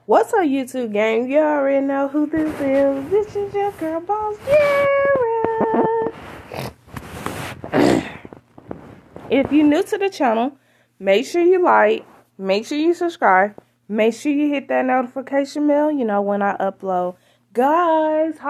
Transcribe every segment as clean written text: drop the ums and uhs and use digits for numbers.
What's up, YouTube gang? You already know who this is. This is your girl, Boss Jara. If you're new to the channel, make sure you like, make sure you subscribe, make sure you hit that notification bell, you know, when I upload. Guys,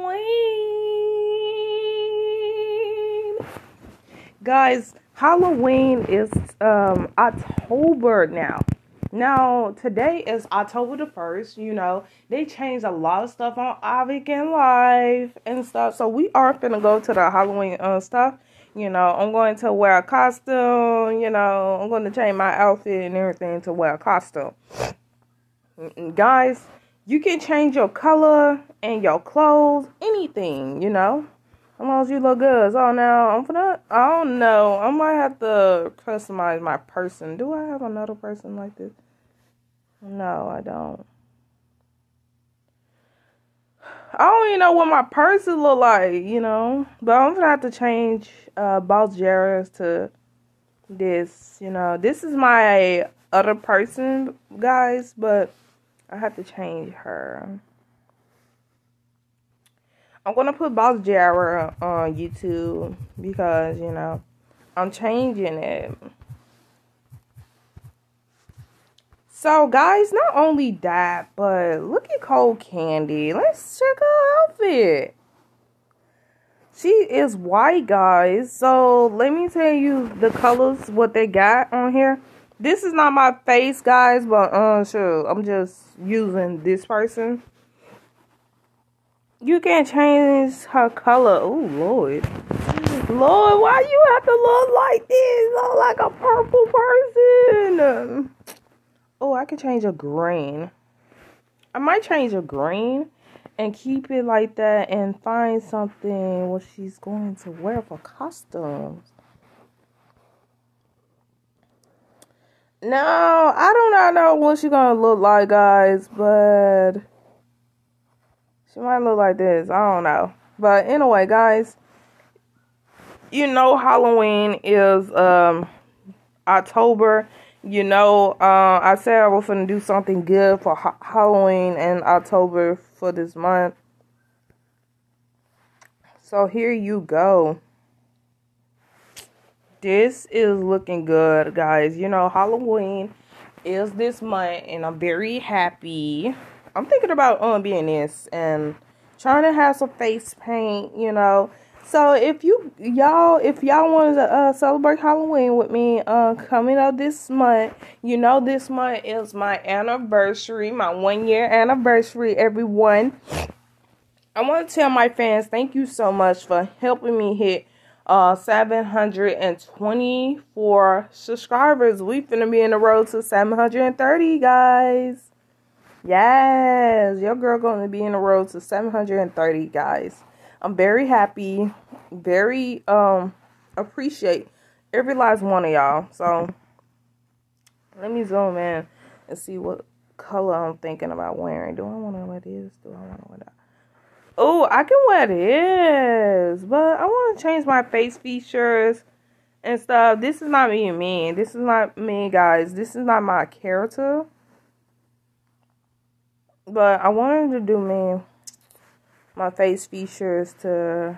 Halloween! Guys, Halloween is October now. Now, today is October the 1st, you know, they changed a lot of stuff on Avic and Live and stuff, so we are finna go to the Halloween stuff, you know, I'm going to wear a costume, you know, I'm going to change my outfit and everything to wear a costume. Guys, you can change your color and your clothes, anything, you know, as long as you look good. So now, I don't know, I might have to customize my person. Do I have another person like this? No, I don't. I don't even know what my person look like, you know. But I'm gonna have to change Boss Jara to this, you know. This is my other person, guys, but I have to change her. I'm gonna put Boss Jara on YouTube because, you know, I'm changing it. So, guys, not only that, but look at Cold Candy. Let's check her outfit. She is white, guys. So, let me tell you the colors, what they got on here. This is not my face, guys, but, sure, I'm just using this person. You can change her color. Oh, Lord. Lord, why you have to look like this? Look like a purple person. Oh, I could change a green. I might change a green and keep it like that and find something what she's going to wear for costumes. No, I do not know what she's going to look like, guys, but she might look like this. I don't know. But anyway, guys, you know Halloween is October. You know, I said I was going to do something good for Halloween and October for this month. So here you go. This is looking good, guys. You know, Halloween is this month and I'm very happy. I'm thinking about being this and trying to have some face paint, you know. So if y'all want to celebrate Halloween with me coming up this month, you know this month is my anniversary, my 1-year anniversary, everyone. I want to tell my fans thank you so much for helping me hit 724 subscribers. We finna be in the road to 730, guys. Yes, your girl gonna be in the road to 730, guys. I'm very happy, very appreciate every last one of y'all. So let me zoom in and see what color I'm thinking about wearing. Do I want to wear this? Do I want to wear that? Oh, I can wear this, but I want to change my face features and stuff. This is not me. This is not me, guys. This is not my character. But I wanted to do my face features to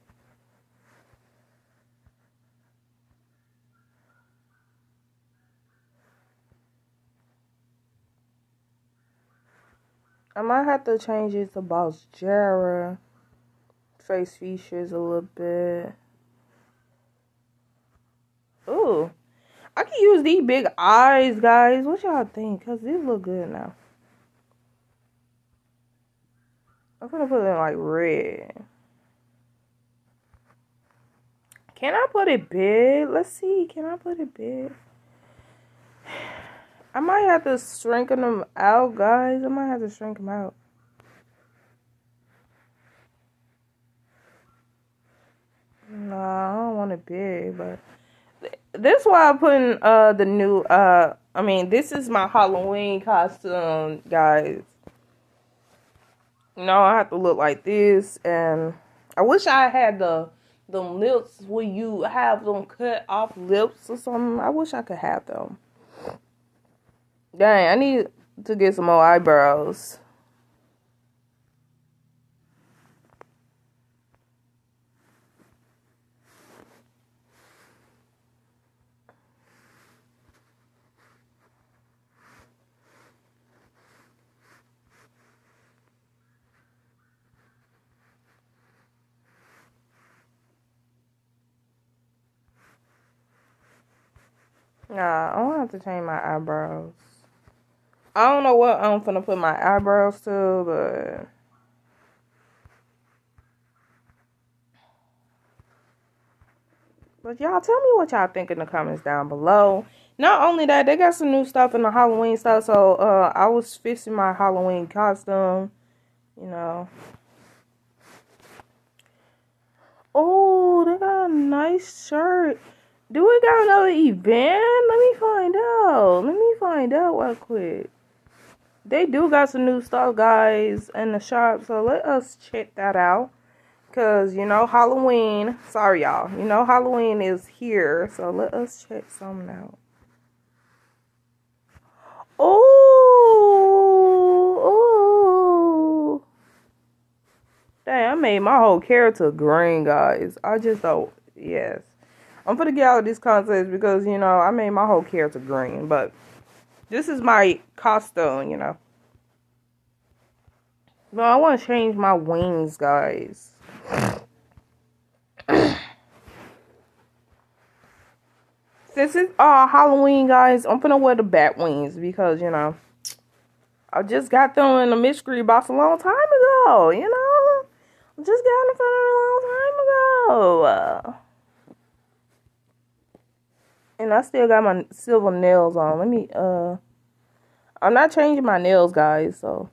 I might have to change it to Boss Jara face features a little bit. Ooh, I can use these big eyes, guys. What y'all think? Because these look good now. I'm gonna put it in like red. Can I put it big? Let's see. Can I put it big? I might have to strengthen them out, guys. I might have to shrink them out. No, I don't want it big, but this is why I'm putting the new this is my Halloween costume, guys. You know, I have to look like this, and I wish I had them lips where you have them cut off lips or something. I wish I could have them. Dang, to get some more eyebrows. Nah, I'm gonna have to change my eyebrows. I don't know what I'm finna put my eyebrows to, but y'all tell me what y'all think in the comments down below. Not only that, they got some new stuff in the Halloween stuff. So I was fixing my Halloween costume, you know. Oh, they got a nice shirt. Do we got another event? Let me find out. Let me find out real quick. They do got some new stuff, guys, in the shop. So let us check that out. Because, you know, Halloween. Sorry, y'all. You know, Halloween is here. So let us check something out. Oh. Dang, I made my whole character green, guys. I just don't. Yes. I'm gonna get out of this contest because, you know, I made my whole character green. But this is my costume, you know. No, I want to change my wings, guys. Since it's Halloween, guys, I'm gonna wear the bat wings because, you know, I just got them in the mystery box a long time ago, you know. I just got them from a long time ago. And I still got my silver nails on. Let me, I'm not changing my nails, guys, so.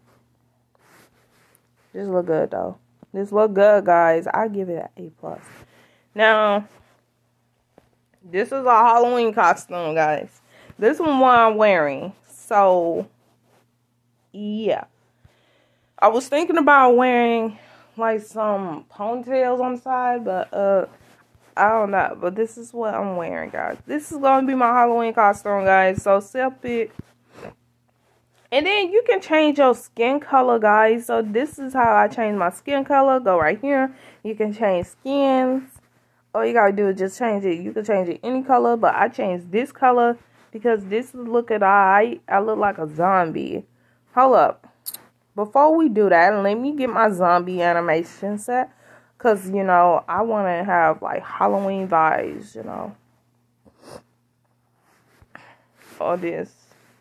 This look good, though. This look good, guys. I give it an A+. Now, this is a Halloween costume, guys. This one what I'm wearing. So, yeah. I was thinking about wearing, like, some ponytails on the side, but, I don't know. But this is what I'm wearing, guys. This is going to be my Halloween costume, guys. So, sip it. And then you can change your skin color, guys. So this is how I change my skin color. Go right here. You can change skins. All you gotta do is just change it. You can change it any color, but I changed this color because this is looking alright. I look like a zombie. Hold up. Before we do that, let me get my zombie animation set. Because, you know, I want to have like Halloween vibes, you know. All this.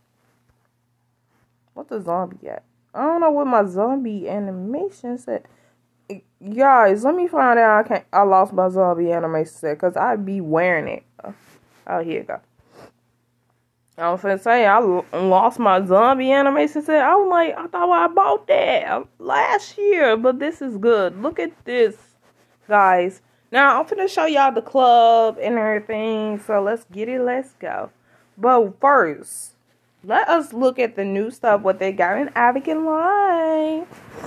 What the zombie at? I don't know what my zombie animation set. Guys, let me find out. I lost my zombie animation set because I be wearing it. Oh, here you go. I was finna say I lost my zombie animation set. I was like, I thought I bought that last year, but this is good. Look at this, guys. Now I'm finna show y'all the club and everything. So let's get it. Let's go. But first, let us look at the new stuff, what they got in Advocate Line.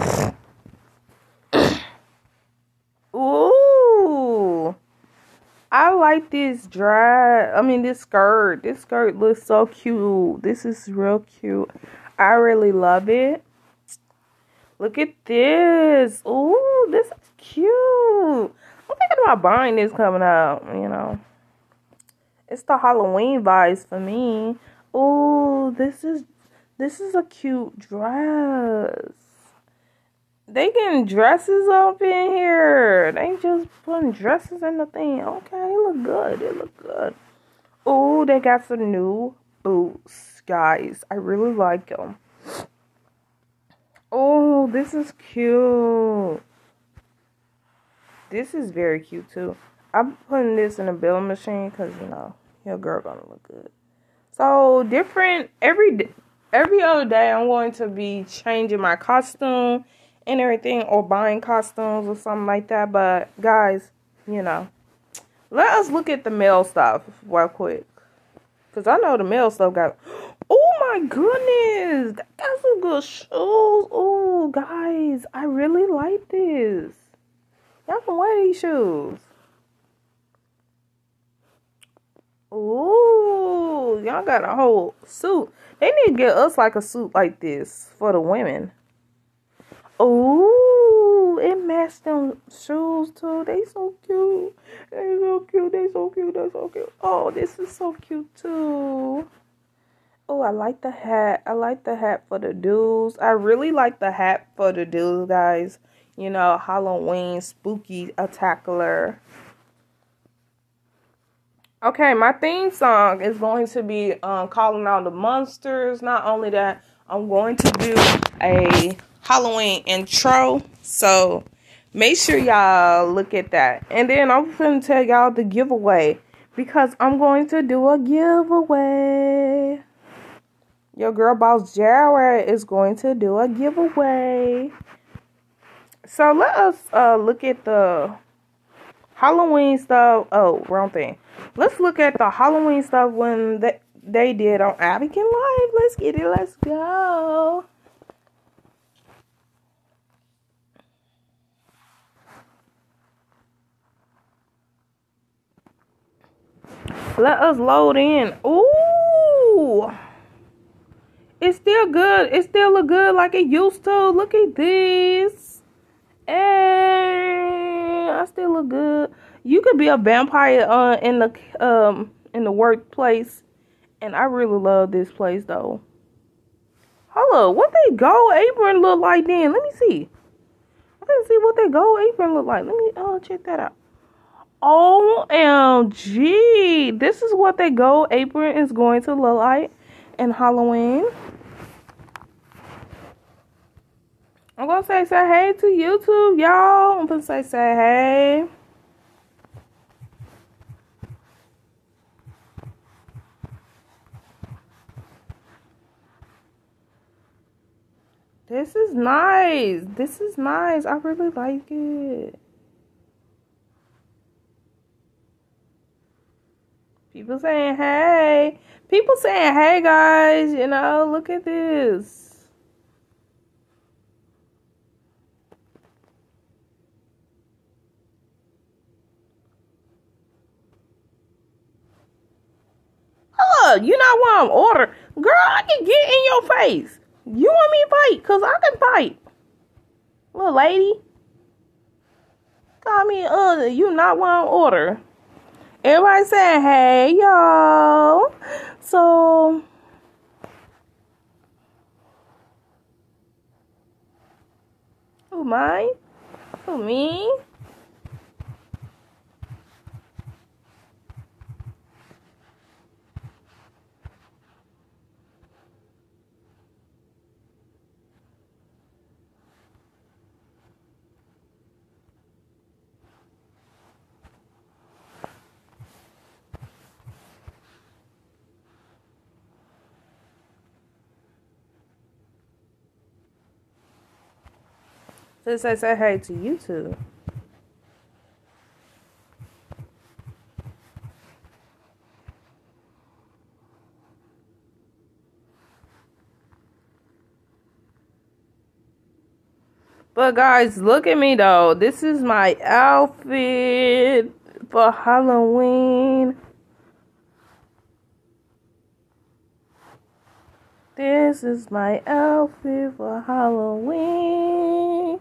Ooh. I like this this skirt. This skirt looks so cute. This is real cute. I really love it. Look at this. Ooh, this is cute. I'm thinking about buying this coming out, you know. It's the Halloween vibes for me. Oh, this is a cute dress. They getting dresses up in here. They just putting dresses in the thing. Okay, it look good. It look good. Oh, they got some new boots, guys. I really like them. Oh, this is cute. This is very cute too. I'm putting this in a building machine because, you know, your girl gonna look good. So different every other day I'm going to be changing my costume and everything, or buying costumes or something like that. But guys, you know, let us look at the male stuff real quick, because I know the male stuff got, oh my goodness, that got some good shoes. Oh guys, I really like this. Y'all can wear these shoes. Ooh, Oh, y'all got a whole suit. They need to get us like a suit like this for the women. Oh, it matched them shoes too. They so cute. They so cute. They so cute. They so cute. Oh, this is so cute too. Oh, I like the hat. I like the hat for the dudes. I really like the hat for the dudes, guys. You know, Halloween spooky attacker. Okay, my theme song is going to be calling out the monsters. Not only that, I'm going to do a Halloween intro. So make sure y'all look at that. And then I'm going to tell y'all the giveaway, because I'm going to do a giveaway. Your girl Boss Jared is going to do a giveaway. So let us look at the Halloween stuff. Oh, wrong thing. Let's look at the Halloween stuff when they did on Abigail Live. Let's get it. Let's go. Let us load in. Ooh. It's still good. It still look good like it used to. Look at this. Hey, I still look good. You could be a vampire in the workplace, and I really love this place though. Hold up, what they gold apron look like then? Let me see. I can see what they gold apron look like. Let me check that out. OMG, this is what their gold apron is going to look like in Halloween. I'm gonna say hey to YouTube, y'all. I'm gonna say hey. This is nice. This is nice. I really like it. People saying hey. People saying hey, guys. You know, look at this. Look, you not what I'm ordering. Girl, I can get in your face. You want me to fight? Because I can fight. Little lady. Call me, you not what I'm ordering. Everybody saying, hey, y'all. So, who mine? Who me? Since I said hey to YouTube. But guys, look at me though. This is my outfit for Halloween. This is my outfit for Halloween.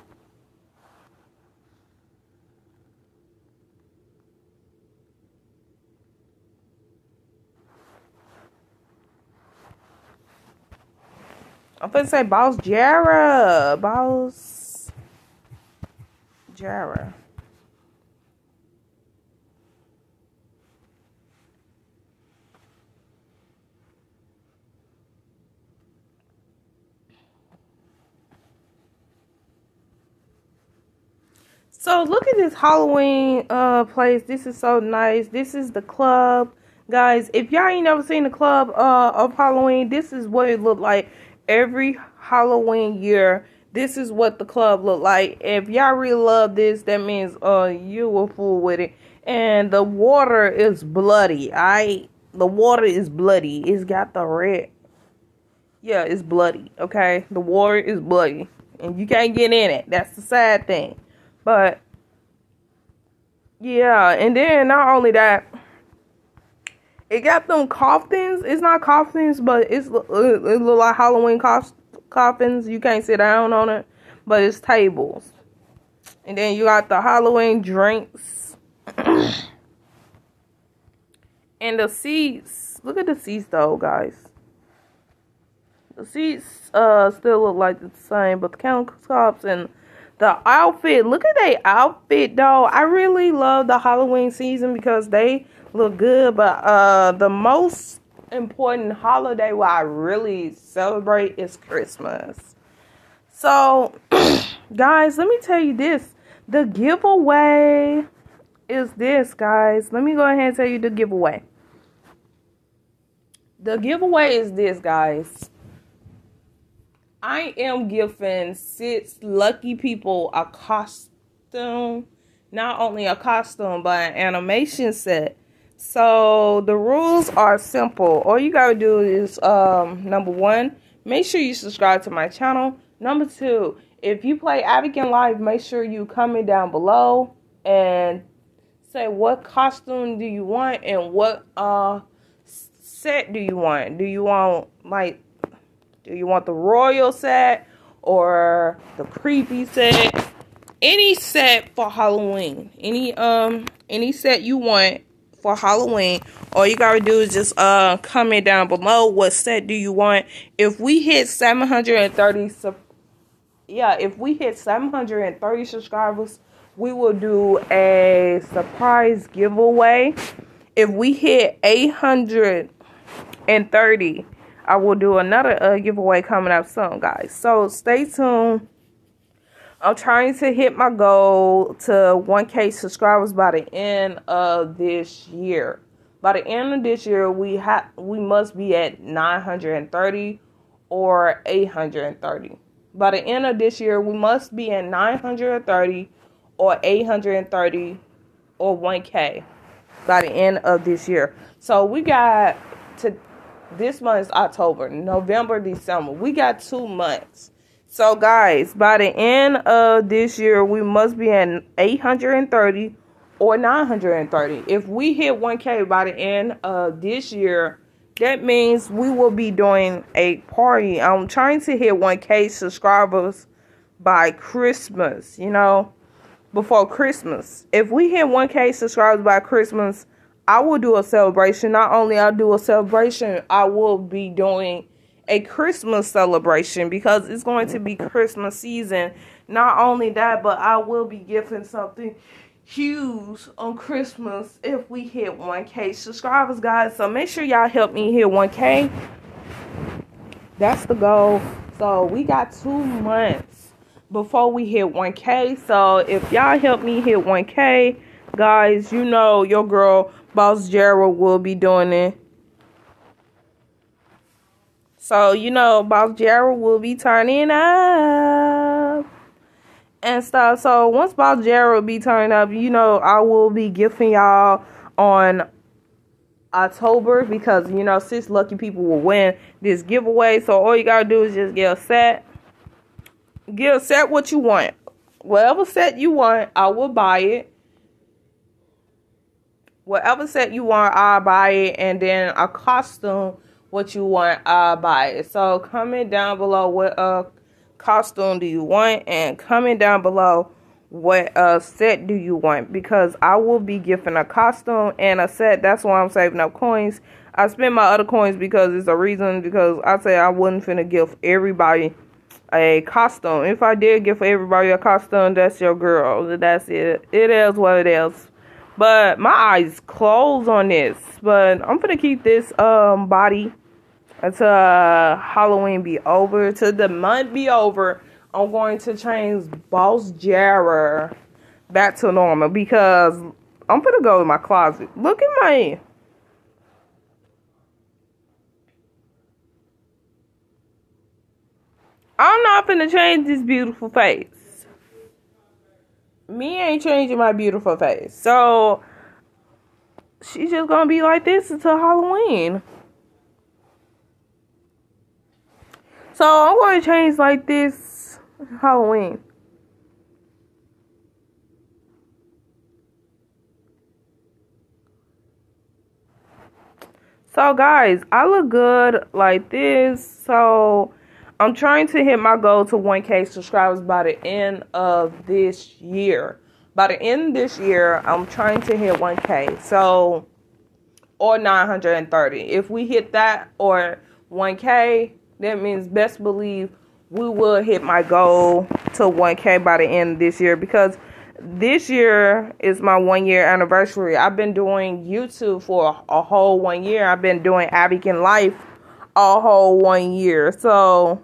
I'm finna say Boss Jara. Boss Jara. So look at this Halloween place. This is so nice. This is the club. Guys, if y'all ain't never seen the club of Halloween, this is what it looked like every Halloween year. This is what the club looked like. If y'all really love this, that means you were fool with it. And the water is bloody. The water is bloody. It's got the red. Yeah, it's bloody. Okay, the water is bloody, and you can't get in it. That's the sad thing. But yeah, and then not only that, It got them coffins. It's not coffins, but it look like Halloween coffins. You can't sit down on it, but it's tables. And then you got the Halloween drinks. And the seats. Look at the seats though, guys. The seats still look like the same, but the countertops and the outfit. Look at their outfit though. I really love the Halloween season because they look good. But the most important holiday where I really celebrate is Christmas. So guys, let me tell you this. The giveaway is this, guys. Let me go ahead and tell you the giveaway. The giveaway is this, guys. I am giving 6 lucky people a costume. Not only a costume, but an animation set. So the rules are simple. All you gotta do is number 1, make sure you subscribe to my channel. Number 2, if you play Advocate Live, make sure you comment down below and say what costume do you want and what set do you want. Do you want the royal set or the creepy set? Any set for Halloween. Any set you want for Halloween. All you gotta do is just comment down below what set do you want. If we hit 730 subscribers, we will do a surprise giveaway. If we hit 830, I will do another giveaway coming up soon, guys. So stay tuned. I'm trying to hit my goal to 1K subscribers by the end of this year. By the end of this year, we must be at 930 or 830. By the end of this year, we must be at 930 or 830 or 1K by the end of this year. So we got to this month is October, November, December. We got 2 months. So guys, by the end of this year, we must be at 830 or 930. If we hit 1K by the end of this year, that means we will be doing a party. I'm trying to hit 1K subscribers by Christmas, before Christmas. If we hit 1K subscribers by Christmas, I will do a celebration. Not only I'll do a celebration, I will be doing a Christmas celebration because it's going to be Christmas season. Not only that, but I will be gifting something huge on Christmas if we hit 1K subscribers, guys. So make sure y'all help me hit 1K. That's the goal. So we got 2 months before we hit 1K. So if y'all help me hit 1K, guys, your girl Boss Gerald will be doing it. So Boss Gerald will be turning up and stuff. So once Boss Gerald be turning up, I will be gifting y'all on October because 6 lucky people will win this giveaway. So all you gotta do is just get a set. Get a set what you want. Whatever set you want, I will buy it. Whatever set you want, I'll buy it. And then a costume, what you want, I'll buy it. So comment down below what costume do you want, and comment down below what set do you want, because I will be gifting a costume and a set. That's why I'm saving up coins. I spend my other coins because it's a reason, because I say I wouldn't finna give everybody a costume. If I did give everybody a costume, that's your girl. That's it. It is what it is. But my eyes closed on this. But I'm gonna keep this body until Halloween be over, till the month be over. I'm going to change Boss Gerald back to normal because I'm gonna go in my closet. Look at my. I'm not finna change this beautiful face. Me ain't changing my beautiful face. So she's just gonna be like this until Halloween. So I'm going to change like this Halloween. So guys, I look good like this. So I'm trying to hit my goal to 1K subscribers by the end of this year. By the end of this year, I'm trying to hit 1K. So, or 930. If we hit that or 1K, that means best believe we will hit my goal to 1K by the end of this year, because this year is my 1 year anniversary. I've been doing YouTube for a whole 1 year. I've been doing Abican Life a whole 1 year. So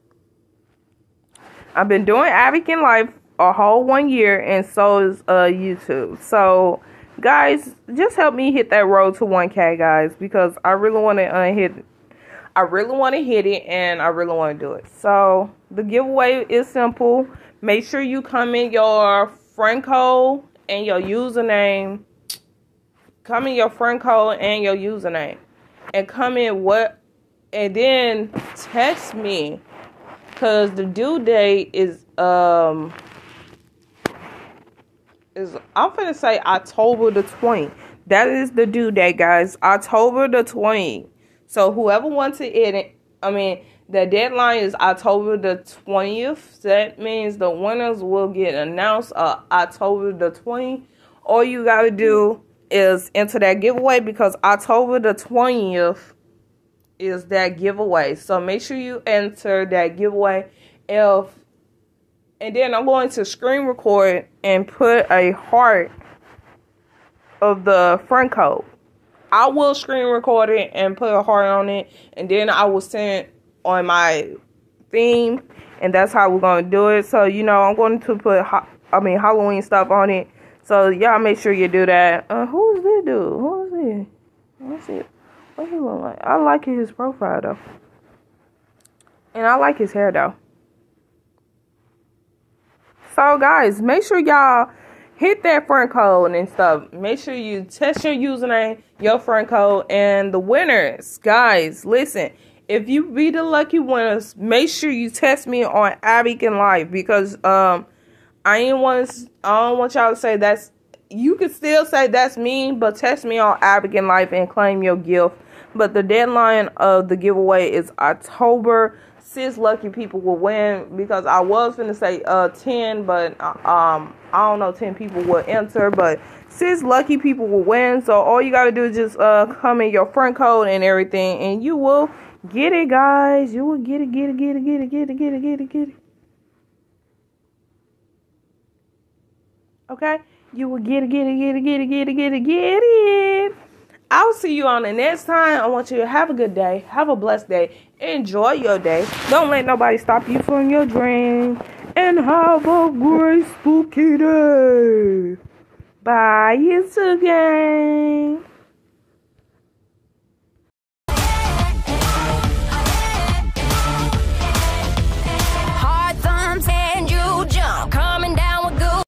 I've been doing Abican Life a whole 1 year, and so is YouTube. So guys, just help me hit that road to 1K, guys, because I really want to hit it. I really want to hit it, and I really want to do it. So the giveaway is simple. Make sure you comment your friend code and your username. Comment your friend code and your username, and comment what, and then text me, cause the due date is I'm finna say October the 20th. That is the due date, guys. October the 20th. So whoever wants to edit, the deadline is October the 20th. That means the winners will get announced October the 20th. All you gotta do is enter that giveaway, because October the 20th is that giveaway. So make sure you enter that giveaway. And then I'm going to screen record and put a heart of the friend code. I will screen record it and put a heart on it, and then I will send it on my theme, and that's how we're going to do it. So, I'm going to put Halloween stuff on it. So, y'all make sure you do that. Who is this dude? Who is he? Let's see. What he look like? I like his profile, though. And I like his hair, though. So, guys, make sure y'all hit that friend code and stuff. Make sure you test your username, your friend code, and the winners. Guys, listen. If you be the lucky winners, make sure you test me on Abican Life, because I don't want y'all to say that's. You can still say that's me, but test me on Abican Life and claim your gift. But the deadline of the giveaway is October. 6 lucky people will win, because I was going to say 10, but I don't know, 10 people will enter, but 6 lucky people will win. So all you got to do is just comment your friend code and everything, and you will get it, guys. You will get it. Okay? You will get it. I'll see you on the next time. I want you to have a good day. Have a blessed day. Enjoy your day. Don't let nobody stop you from your dream. And have a great spooky day. Bye, YouTube gang.